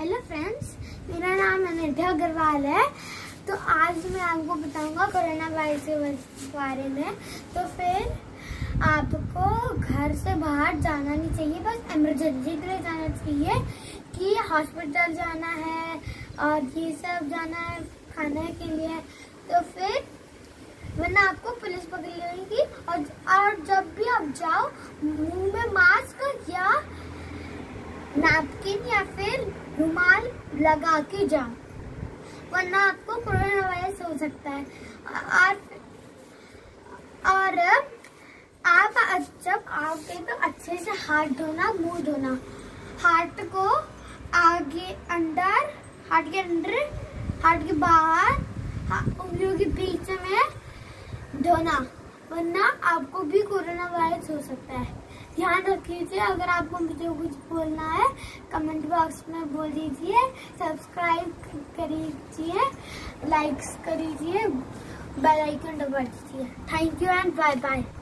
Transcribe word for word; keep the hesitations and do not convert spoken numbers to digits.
Hello friends, मेरा नाम अनिता अग्रवाल है। तो आज मैं आपको बताऊंगा कोरोना वायरस के बारे में। तो फिर आपको घर से बाहर जाना नहीं चाहिए, बस इमरजेंसी के लिए जाना चाहिए कि हॉस्पिटल जाना है और ये सब जाना है खाने के लिए। तो फिर वरना आपको पुलिस पकड़ लेगी। और, और जब भी आप जाओ मुंह में मास्क या नैपकिन या फिर रुमाल लगा के जाओ, वरना आपको कोरोना वायरस हो सकता है। और, और आप जब आओगे तो अच्छे से हाथ धोना, मुंह धोना, हाथ को आगे अंदर, हाथ के अंदर, हाथ के बाहर, उंगलियों के बीच में धोना, वरना आपको भी कोरोना वायरस हो सकता है। ध्यान रखिए। अगर आपको मुझे कुछ बोलना है कमेंट बॉक्स में बोल दीजिए, सब्सक्राइब करिए, लाइक्स करिए, बेल आइकन दबा दीजिए। Thank you and bye bye.